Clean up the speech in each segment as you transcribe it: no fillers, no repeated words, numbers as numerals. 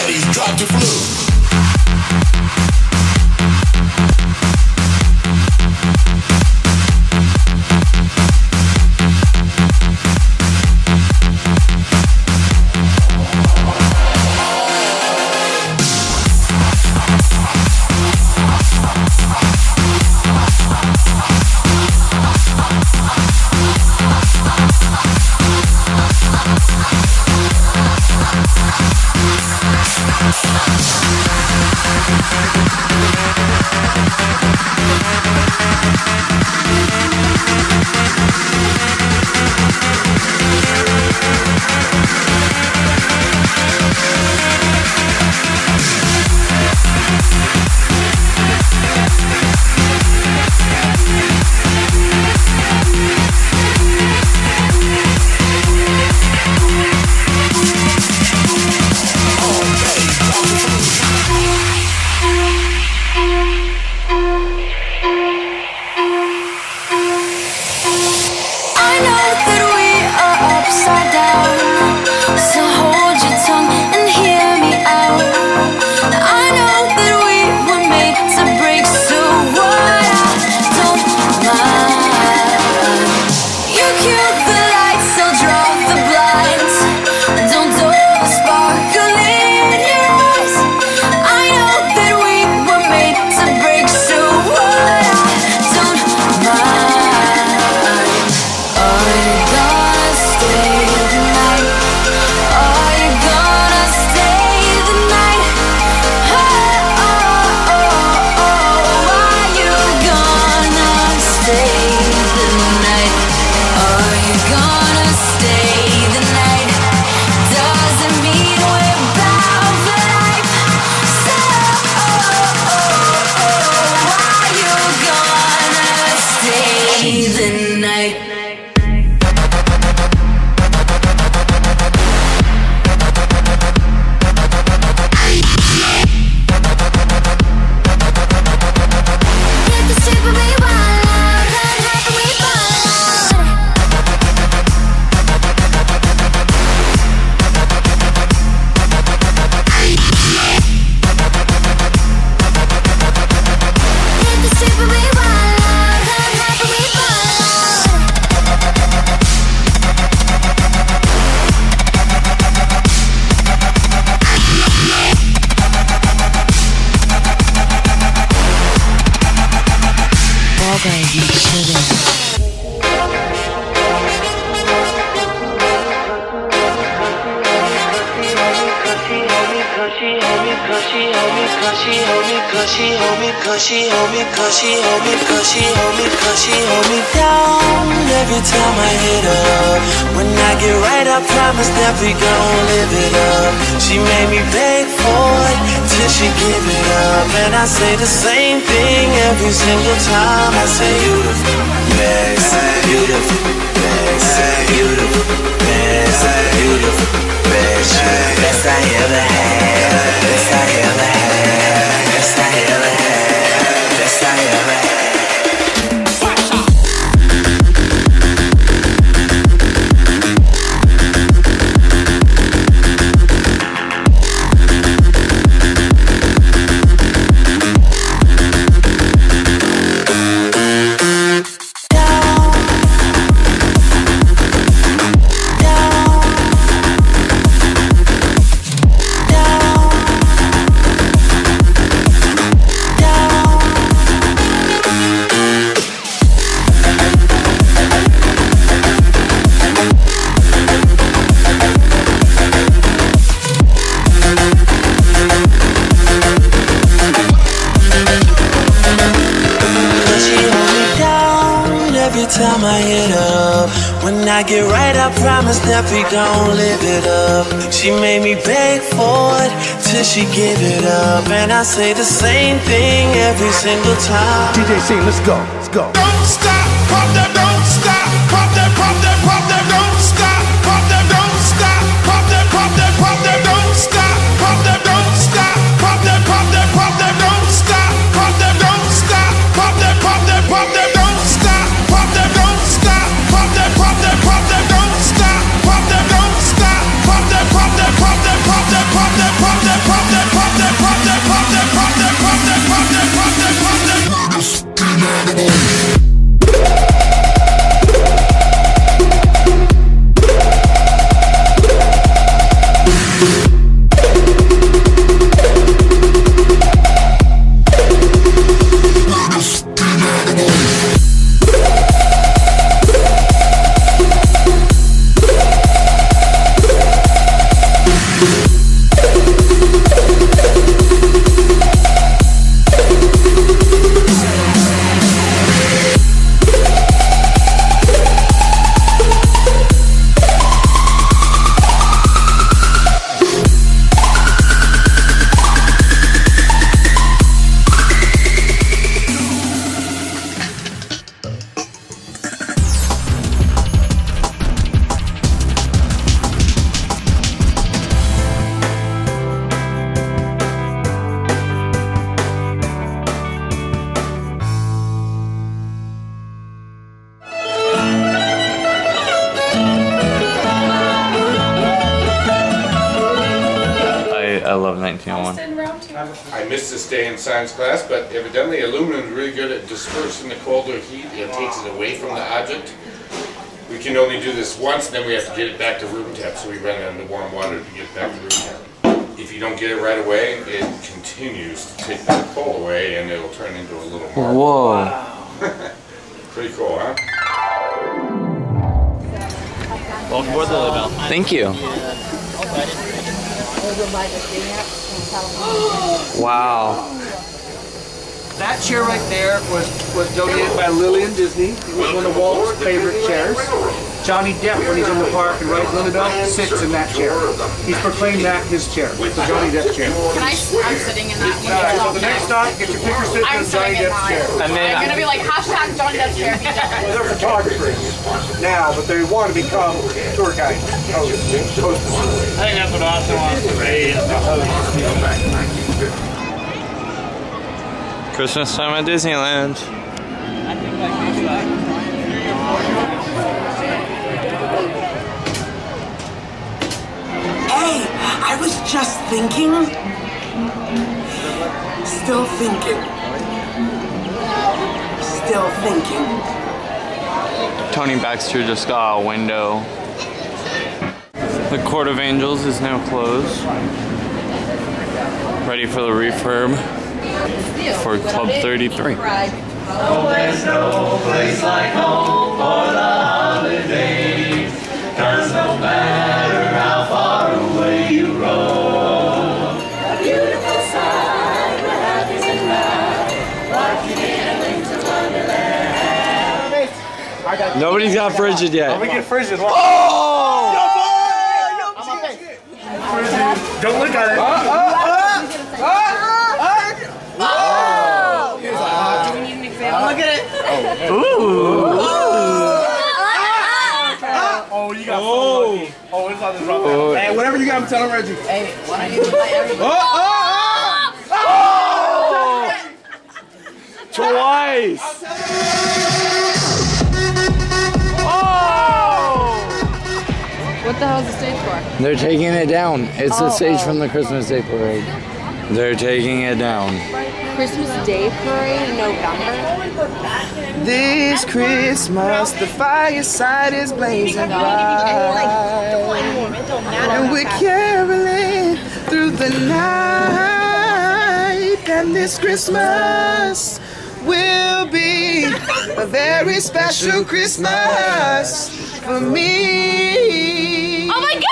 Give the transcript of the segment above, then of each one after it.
bass, drop the flow. time I hit up. When I get right, I promise that we gon' live it up. She made me beg for it till she give it up, and I say the same thing every single time. DJ C, let's go, let's go. Don't stop, pop that, don't stop, pop that, pop that, pop that, don't stop, pop that, don't stop, pop that, pop that, pop that, don't stop, pop that, don't stop, pop that, pop that, pop that, don't stop, pop that, don't stop, pop that, pop that, pop that, don't stop, pop that, don't stop, pop that, pop that, pop that, don't stop, pop that, don't stop, pop that, pop that, pop that, pop that, pop that, pop that, pop I love 1901. I missed this day in science class, but evidently aluminum is really good at dispersing the colder heat. It takes it away from the object. We can only do this once, and then we have to get it back to room temp, so we run it under warm water to get it back to room temp. If you don't get it right away, it continues to take the cold away, and it'll turn into a little more. Whoa. Pretty cool, huh? Welcome aboard the Lily Bell. Thank you. Wow. That chair right there was donated by Lillian Disney. It was one of Walt's favorite chairs. Johnny Depp, when he's in the park and rides Lily Bell, sits in that chair. He's proclaimed that his chair. It's a Johnny Depp chair. Can I? I'm sitting in that one. Alright, so the next stop, get your picture sitting in Johnny Depp's chair. And then I'm gonna be like hashtag Johnny Depp's chair. Well, they're photographers now, but they want to become tour guides. Hostess. I think that's what Austin wants to be, is the host. Christmas time at Disneyland. Hey, I was just thinking. Still thinking. Still thinking. Tony Baxter just got a window. The Court of Angels is now closed. Ready for the refurb for Club 33. Oh, there's no place like home for the holidays, 'cause no matter how far away you roam, a beautiful sight, what happens in life, walking in a winter wonderland. Nobody's got frigid yet. We get frigid. Oh! Don't look at it. Look at it. Ooh! Oh, you got so lucky. Oh, it's on the wrong. Hey, whatever you got, I'm telling Reggie. Hey, when I do my everybody. Twice! What the hell is the stage for? They're taking it down. It's the stage from the Christmas Day Parade. They're taking it down. Christmas Day Parade in November. This Christmas, the fireside is blazing bright, and we're caroling through the night. And this Christmas will be a very special Christmas for me. Oh my God!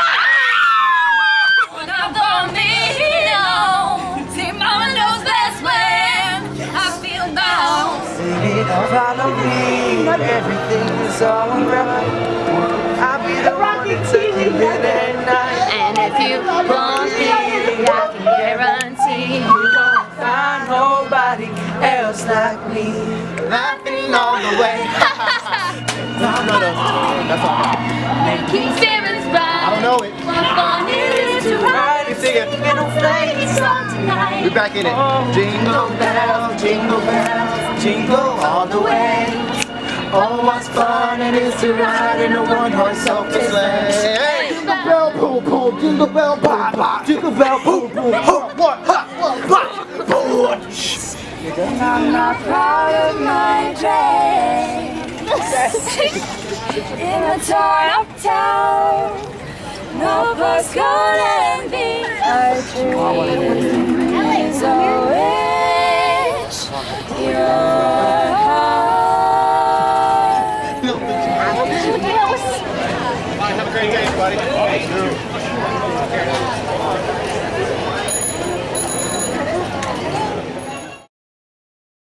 Follow me, everything is alright. I'll be the one to take you in at night. And if you want me, I can guarantee you won't find nobody else like me. Laughing all the way. Keep Stevens right. I don't know it. What fun it is to ride You sing it. in a sleigh on tonight. We're back in it. Jingle bells, jingle all the way. Oh, what's fun it is to ride in a one-horse open sleigh. Hey! Jingle bell, boom, boom, jingle bell, pop, pop. Jingle bell, boom, boom, ho, what, ha, what, boom. And I'm not proud of my dress in a torn up town. no postcode envy. Our dreams so rich. Your heart. Have a great day, buddy.